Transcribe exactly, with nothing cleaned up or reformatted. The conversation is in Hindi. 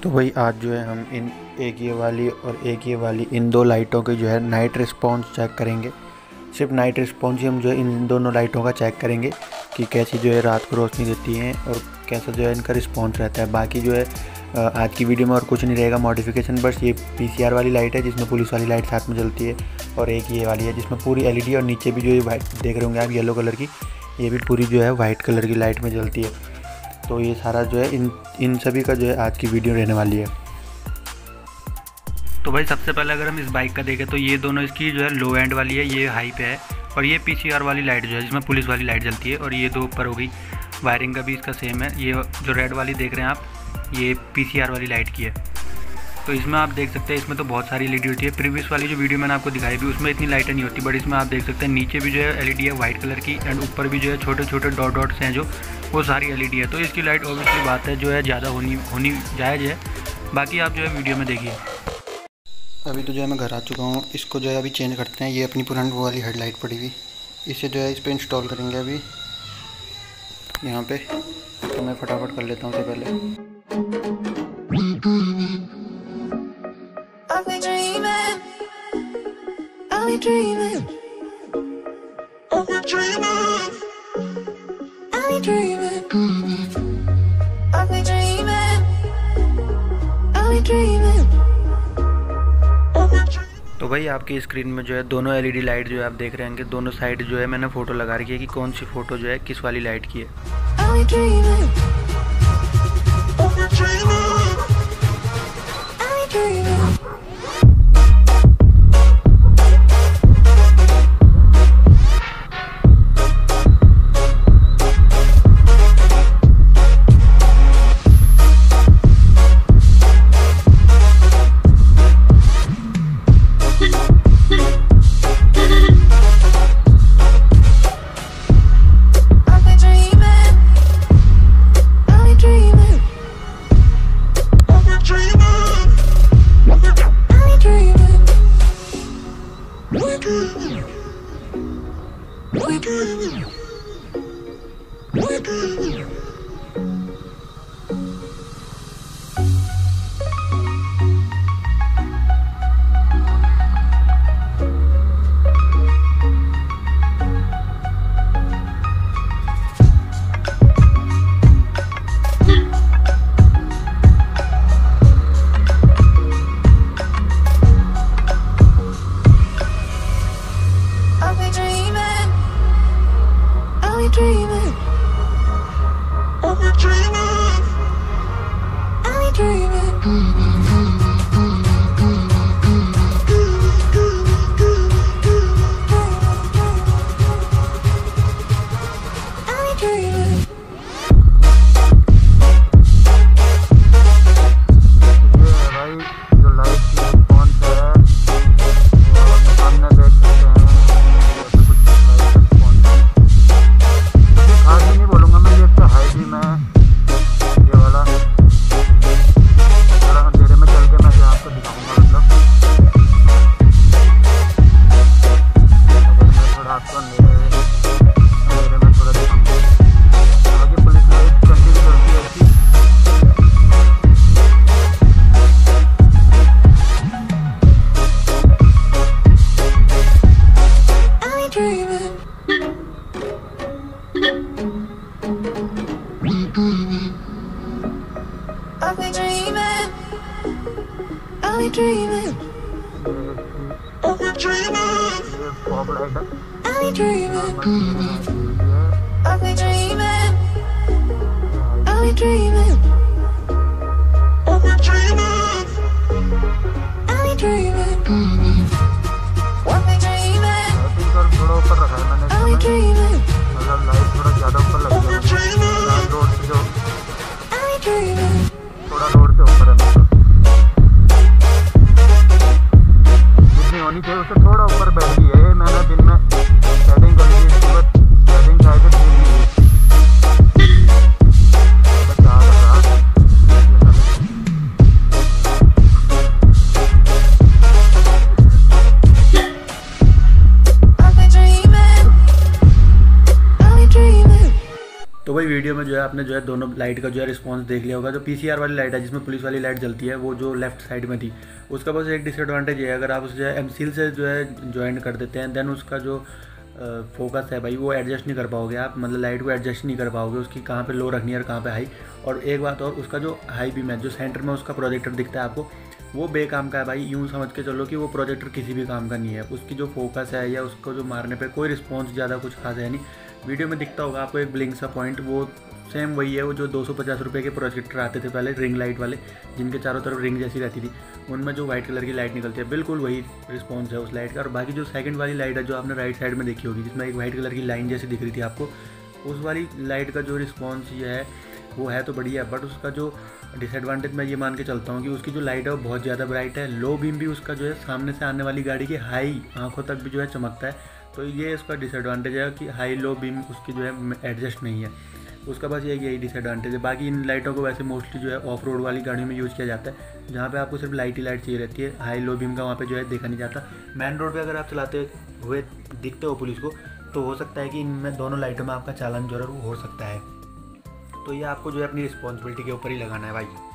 तो भाई आज जो है हम इन एक ये वाली और एक ये वाली इन दो लाइटों के जो है नाइट रिस्पॉन्स चेक करेंगे। सिर्फ नाइट रिस्पॉन्स ही हम जो है इन दोनों लाइटों का चेक करेंगे कि कैसी जो है रात को रोशनी देती हैं और कैसा जो है इनका रिस्पॉन्स रहता है। बाकी जो है आज की वीडियो में और कुछ नहीं रहेगा मॉडिफिकेशन, बस ये पीसीआर वाली लाइट है जिसमें पुलिस वाली लाइट साथ में जलती है, और एक ये वाली है जिसमें पूरी एलईडी और नीचे भी जो ये वाइट देख रहे होंगे आप येलो कलर की, ये भी पूरी जो है वाइट कलर की लाइट में जलती है। तो ये सारा जो है इन इन सभी का जो है आज की वीडियो रहने वाली है। तो भाई सबसे पहले अगर हम इस बाइक का देखें तो ये दोनों इसकी जो है लो एंड वाली है, ये हाई पे है, और ये पीसीआर वाली लाइट जो है जिसमें पुलिस वाली लाइट जलती है, और ये दो ऊपर हो गई। वायरिंग का भी इसका सेम है। ये जो रेड वाली देख रहे हैं आप, ये पीसीआर वाली लाइट की है। तो इसमें आप देख सकते हैं इसमें तो बहुत सारी एलईडी होती है। प्रीवियस वाली जो वीडियो मैंने आपको दिखाई थी उसमें इतनी लाइटें नहीं होती, बट इसमें आप देख सकते हैं नीचे भी जो है एलईडी है वाइट कलर की, एंड ऊपर भी जो है छोटे छोटे डॉट डॉट्स हैं जो वो सारी एलईडी है। तो इसकी लाइट ऑब्वियसली बात है जो है ज़्यादा होनी होनी जायज़ है। बाकी आप जो है वीडियो में देखिए। अभी तो जो है मैं घर आ चुका हूँ, इसको जो है अभी चेंज करते हैं। ये अपनी पुरानी वो वाली हेडलाइट पड़ी हुई, इसे जो है इस पर इंस्टॉल करेंगे अभी यहाँ पे। तो मैं फटाफट कर लेता हूँ उससे पहले। तो भाई आपकी स्क्रीन में जो है दोनों एलईडी लाइट जो है आप देख रहे हैं कि दोनों साइड जो है मैंने फ़ोटो लगा रखी है कि कौन सी फ़ोटो जो है किस वाली लाइट की है। सेटिंग शायद जो है आपने जो है दोनों लाइट का जो है रिस्पॉन्स देख लिया होगा। जो पीसीआर वाली लाइट है जिसमें पुलिस वाली लाइट जलती है, वो जो लेफ्ट साइड में थी, उसका बस एक डिसएडवांटेज है, अगर आप उसे जो है एमसील से जो है ज्वाइन कर देते हैं, देन उसका जो फोकस है भाई वो एडजस्ट नहीं कर पाओगे आप, मतलब लाइट को एडजस्ट नहीं कर पाओगे, उसकी कहाँ पे लो रखनी है और कहाँ पे हाई। और एक बात और, उसका जो हाई बीम है, जो सेंटर में उसका प्रोजेक्टर दिखता है आपको, वो बेकाम का है भाई। यूँ समझ के चलो कि वो प्रोजेक्टर किसी भी काम का नहीं है। उसकी जो फोकस है या उसको जो मारने पे कोई रिस्पॉन्स ज़्यादा कुछ खास है नहीं। वीडियो में दिखता होगा आपको एक ब्लिंक सा पॉइंट, वो सेम वही है, वो जो दो सौ पचास रुपये के प्रोजेक्टर आते थे पहले, रिंग लाइट वाले, जिनके चारों तरफ रिंग जैसी रहती थी, उनमें जो वाइट कलर की लाइट निकलती है, बिल्कुल वही रिस्पॉन्स है उस लाइट का। और बाकी जो सेकंड वाली लाइट है जो आपने राइट साइड में देखी होगी, जिसमें एक वाइट कलर की लाइन जैसी दिख रही थी आपको, उस वाली लाइट का जो रिस्पॉन्स ये है वो है तो बढ़िया, बट उसका जो डिसएडवांटेज मैं ये मान के चलता हूँ कि उसकी जो लाइट है वो बहुत ज़्यादा ब्राइट है। लो बीम भी उसका जो है सामने से आने वाली गाड़ी की हाई आंखों तक भी जो है चमकता है, तो ये इसका डिसएडवांटेज है कि हाई लो बीम उसकी जो है एडजस्ट नहीं है, उसका बस यही यही डिसएडवांटेज है। बाकी इन लाइटों को वैसे मोस्टली जो है ऑफ रोड वाली गाड़ियों में यूज़ किया जाता है, जहाँ पे आपको सिर्फ लाइट ही लाइट चाहिए रहती है, हाई लो बीम का वहाँ पे जो है देखा नहीं जाता। मेन रोड पे अगर आप चलाते हुए दिखते हो पुलिस को, तो हो सकता है कि इनमें दोनों लाइटों में आपका चालान जो है वो हो सकता है। तो ये आपको जो है अपनी रिस्पॉन्सिबिलिटी के ऊपर ही लगाना है भाई।